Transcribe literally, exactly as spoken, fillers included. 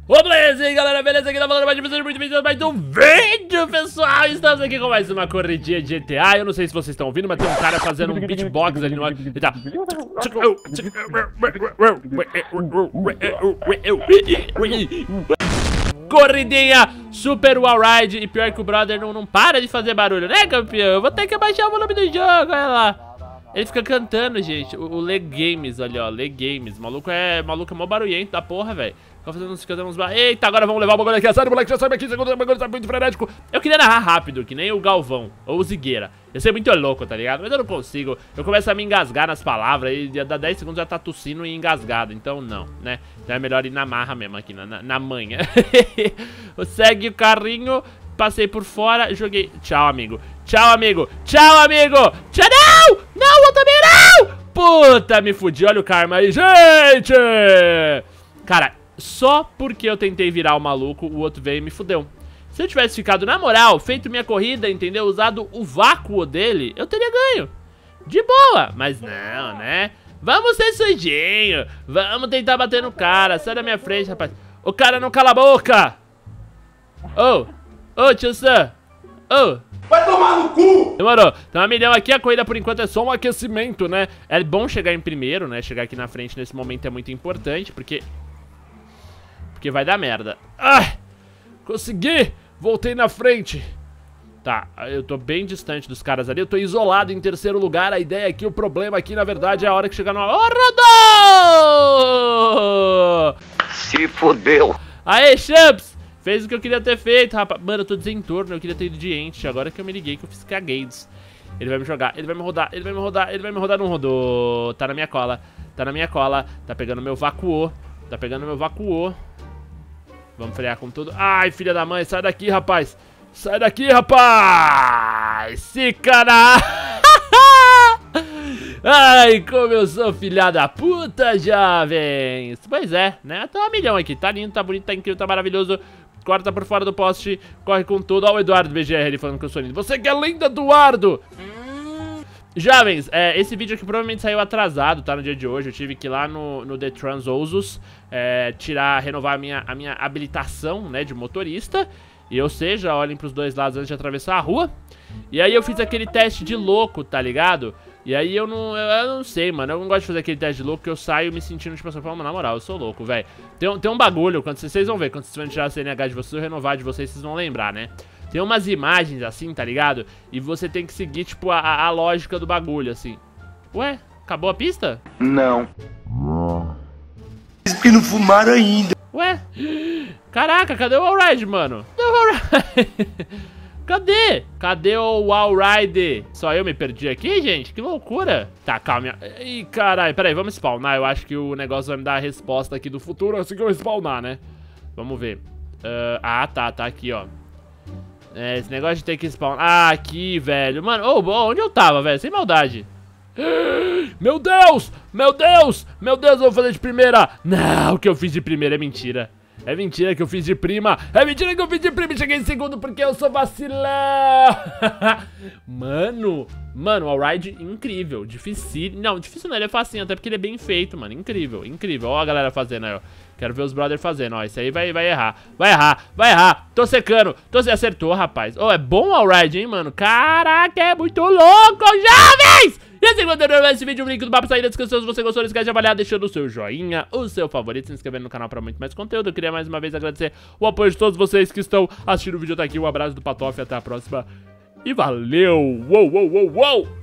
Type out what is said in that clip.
Ô, beleza, e aí galera, beleza? Aqui tá falando mais de vocês, muito bem, mais um vídeo, pessoal. Estamos aqui com mais uma corridinha de G T A. Eu não sei se vocês estão ouvindo, mas tem um cara fazendo um beatbox ali no ar. Ele tá... Corridinha super wall ride. E pior que o brother não, não para de fazer barulho, né, campeão? Eu vou ter que abaixar o volume do jogo, olha lá. Ele fica cantando, gente. O, o Le Games, olha, ó, Le Games. Maluco é, maluco é mó barulhento da porra, velho. Fica fazendo uns cantando uns bar... Eita, agora vamos levar o bagulho aqui a sério, moleque. Já sabe aqui, segundo o bagulho tá muito frenético. Eu queria narrar rápido, que nem o Galvão ou o Zigueira. Ia ser muito louco, tá ligado? Mas eu não consigo. Eu começo a me engasgar nas palavras e dá dez segundos já tá tossindo e engasgado. Então não, né? Então é melhor ir na marra mesmo aqui, na, na, na manha. Segue o carrinho. Passei por fora, joguei... Tchau, amigo. Tchau, amigo. Tchau, amigo. Tchau, não! Não, eu também não! Puta, me fudi. Olha o karma aí, gente! Cara, só porque eu tentei virar o maluco, o outro veio e me fudeu. Se eu tivesse ficado na moral, feito minha corrida, entendeu? Usado o vácuo dele, eu teria ganho. De boa. Mas não, né? Vamos ser sujinho. Vamos tentar bater no cara. Sai da minha frente, rapaz. O cara não cala a boca. Ô, ô, tio Sam. Ô. Vai tomar no cu! Demorou. Então a milhão aqui, a corrida por enquanto é só um aquecimento, né? É bom chegar em primeiro, né? Chegar aqui na frente nesse momento é muito importante, porque... Porque vai dar merda. Ah! Consegui! Voltei na frente. Tá, eu tô bem distante dos caras ali. Eu tô isolado em terceiro lugar. A ideia aqui, o problema aqui, na verdade, é a hora que chegar no... Oh, rodou! Se fodeu! Aê, Champs! Fez o que eu queria ter feito, rapaz. Mano, eu tô desentorno, eu queria ter ido de ente. Agora que eu me liguei que eu fiz cagades. Ele vai me jogar, ele vai me rodar, ele vai me rodar, ele vai me rodar, não rodou. Tá na minha cola, tá na minha cola. Tá pegando meu vacuô, tá pegando meu vacuô. Vamos frear com tudo. Ai, filha da mãe, sai daqui, rapaz. Sai daqui, rapaz. Se cara. Ai, como eu sou filha da puta, jovens. Pois é, né? Tá um milhão aqui, tá lindo, tá bonito, tá incrível, tá maravilhoso. Corta por fora do poste, corre com tudo. Olha o Eduardo B G R ali falando que eu sou lindo. Você que é lindo, Eduardo! Jovens, é, esse vídeo aqui provavelmente saiu atrasado, tá? No dia de hoje. Eu tive que ir lá no, no The Trans Osus é, tirar, renovar a minha, a minha habilitação, né, de motorista. E ou seja, olhem pros dois lados antes de atravessar a rua. E aí eu fiz aquele teste de louco, tá ligado? E aí eu não, eu, eu não sei, mano, eu não gosto de fazer aquele teste de louco, que eu saio me sentindo, tipo assim, na moral, eu sou louco, velho. Tem, tem um bagulho, quando vocês, vocês vão ver, quando vocês vão tirar a C N H de vocês, ou renovar de vocês, vocês vão lembrar, né? Tem umas imagens assim, tá ligado? E você tem que seguir, tipo, a, a lógica do bagulho, assim. Ué, acabou a pista? Não. Porque não fumaram ainda. Ué? Caraca, cadê o Allride, mano? Cadê o Allride? Cadê? Cadê o Allride? Só eu me perdi aqui, gente? Que loucura. Tá, calma. Ih, caralho. Pera aí, vamos spawnar. Eu acho que o negócio vai me dar a resposta aqui do futuro assim que eu spawnar, né? Vamos ver. Uh, ah, tá. Tá aqui, ó. É, esse negócio de ter que spawnar. Ah, aqui, velho. Mano, oh, onde eu tava, velho? Sem maldade. Meu Deus! Meu Deus! Meu Deus, eu vou fazer de primeira. Não, o que eu fiz de primeira é mentira. É mentira que eu fiz de prima. É mentira que eu fiz de prima e cheguei em segundo porque eu sou vacilão. Mano, mano, o Allride incrível. Difícil. Não, difícil não, ele é facinho, até porque ele é bem feito, mano. Incrível, incrível. Ó a galera fazendo aí, ó. Quero ver os brothers fazendo, ó. Isso aí vai, vai errar. Vai errar, vai errar. Tô secando. Tô se acertou, rapaz. Ó, oh, é bom o Allride, hein, mano. Caraca, é muito louco, jovens! E assim, quando eu esse vídeo, o link do mapa sair da descrição. Se você gostou, não esquece de avaliar, deixando o seu joinha, o seu favorito, se inscrevendo no canal pra muito mais conteúdo. Eu queria mais uma vez agradecer o apoio de todos vocês que estão assistindo o vídeo até aqui. Um abraço do Patof, até a próxima. E valeu! Uou, uou, uou, uou!